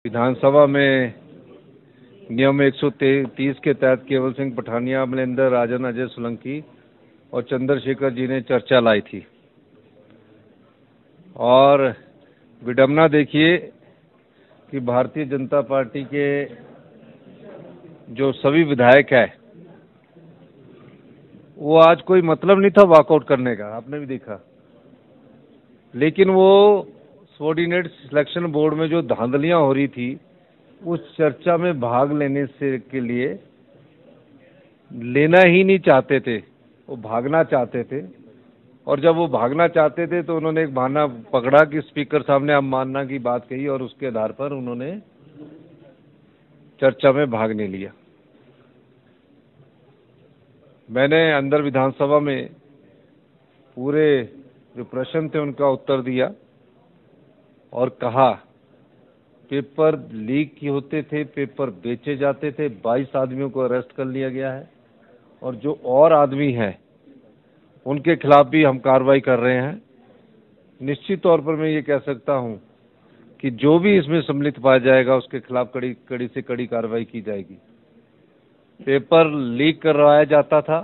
विधानसभा में नियम 130 के तहत केवल सिंह पठानिया, अमरिंदर, राजन, अजय सोलंकी और चंद्रशेखर जी ने चर्चा लाई थी। और विडंबना देखिए कि भारतीय जनता पार्टी के जो सभी विधायक हैं, वो आज कोई मतलब नहीं था वॉकआउट करने का, आपने भी देखा। लेकिन वो सबऑर्डिनेट सिलेक्शन बोर्ड में जो धांधलियां हो रही थी, उस चर्चा में भाग लेने से के लिए लेना ही नहीं चाहते थे, वो भागना चाहते थे। और जब वो भागना चाहते थे तो उन्होंने एक बहाना पकड़ा कि स्पीकर साहब ने अवमानना की बात कही और उसके आधार पर उन्होंने चर्चा में भाग नहीं लिया। मैंने अंदर विधानसभा में पूरे जो प्रश्न थे उनका उत्तर दिया और कहा पेपर लीक होते थे, पेपर बेचे जाते थे, 22 आदमियों को अरेस्ट कर लिया गया है और जो और आदमी हैं उनके खिलाफ भी हम कार्रवाई कर रहे हैं। निश्चित तौर पर मैं ये कह सकता हूं कि जो भी इसमें सम्मिलित पाया जाएगा उसके खिलाफ कड़ी से कड़ी कार्रवाई की जाएगी। पेपर लीक करवाया जाता था,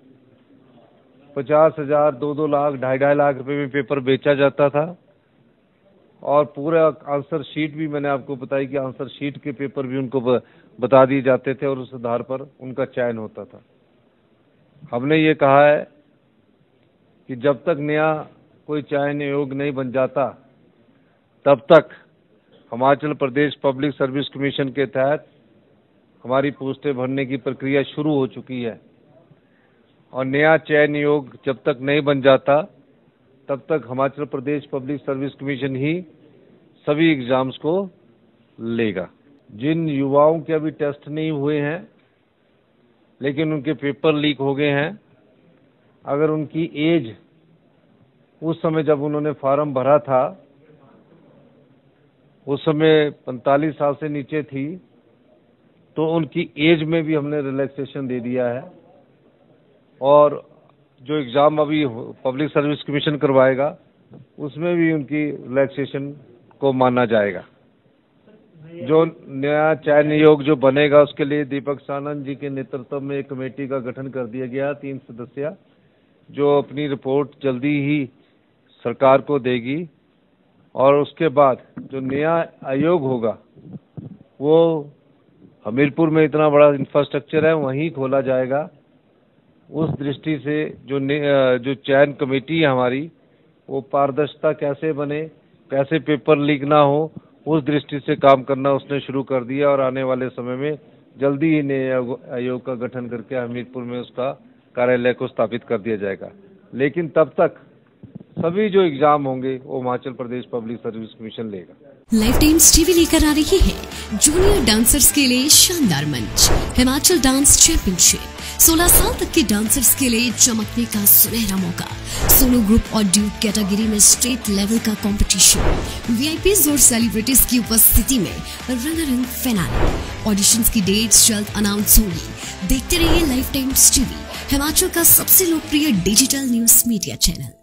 50,000, 2-2 लाख, 2.5 लाख रुपए में पेपर बेचा जाता था और पूरा आंसर शीट भी मैंने आपको बताई कि आंसर शीट के पेपर भी उनको बता दिए जाते थे और उस आधार पर उनका चयन होता था। हमने ये कहा है कि जब तक नया कोई चयन योग्य नहीं बन जाता, तब तक Himachal Pradesh public service commission के तहत हमारी पोस्टें भरने की प्रक्रिया शुरू हो चुकी है और नया चयन योग्य जब तक नहीं बन जाता, तब तक Himachal Pradesh public service commission ही सभी एग्जाम्स को लेगा। जिन युवाओं के अभी टेस्ट नहीं हुए हैं लेकिन उनके पेपर लीक हो गए हैं, अगर उनकी एज उस समय जब उन्होंने फॉर्म भरा था उस समय 45 साल से नीचे थी, तो उनकी एज में भी हमने रिलैक्सेशन दे दिया है और जो एग्ज़ाम अभी पब्लिक सर्विस कमीशन करवाएगा उसमें भी उनकी रिलैक्सेशन को माना जाएगा। जो नया चयन आयोग जो बनेगा उसके लिए दीपक सानंद जी के नेतृत्व में एक कमेटी का गठन कर दिया गया, 3 सदस्य, जो अपनी रिपोर्ट जल्दी ही सरकार को देगी और उसके बाद जो नया आयोग होगा वो हमीरपुर में इतना बड़ा इंफ्रास्ट्रक्चर है वहीं खोला जाएगा। उस दृष्टि से जो चयन कमेटी है हमारी, वो पारदर्शिता कैसे बने, कैसे पेपर लीक ना हो, उस दृष्टि से काम करना उसने शुरू कर दिया और आने वाले समय में जल्दी ही नए आयोग का गठन करके हमीरपुर में उसका कार्यालय को स्थापित कर दिया जाएगा। लेकिन तब तक सभी जो एग्जाम होंगे वो Himachal Pradesh public service commission लेगा। लाइफ टाइम्स टीवी लेकर आ रही है जूनियर डांसर्स के लिए शानदार मंच, हिमाचल डांस चैंपियनशिप। 16 साल तक के डांसर्स के लिए चमकने का सुनहरा मौका, सोलो ग्रुप और ड्यूट कैटेगरी में स्टेट लेवल का कंपटीशन, वीआईपीज और सेलिब्रिटीज की उपस्थिति में रनर इन फिनाले। ऑडिशंस की डेट्स जल्द अनाउंस होंगी। देखते रहिए लाइफ टाइम्स टीवी, हिमाचल का सबसे लोकप्रिय डिजिटल न्यूज मीडिया चैनल।